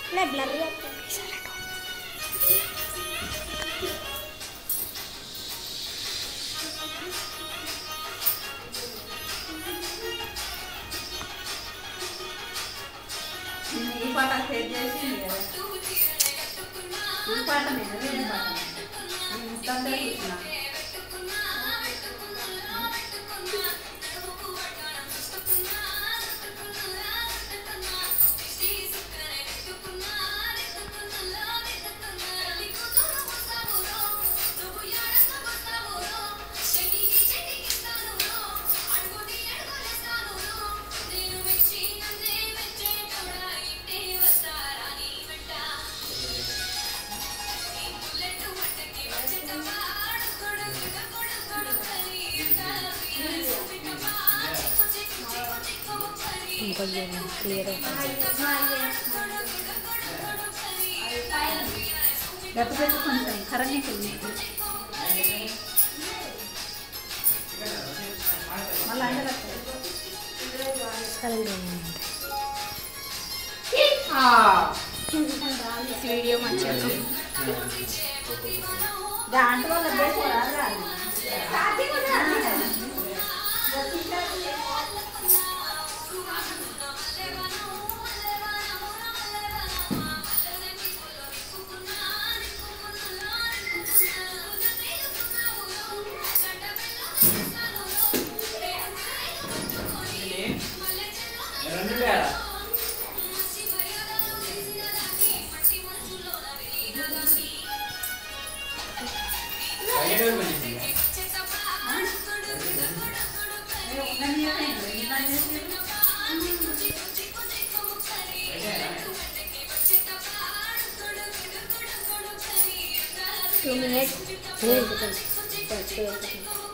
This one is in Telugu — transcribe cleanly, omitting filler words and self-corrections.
ले ब्लर या ఈ పాట సేవ్ చేసి ఈ పాట మీద వేరే పాట తొందరగా ఇచ్చిన क्लियर కొంచెం కరెంట్ वीडियो మంచిగా దాంట్లో Two minutes.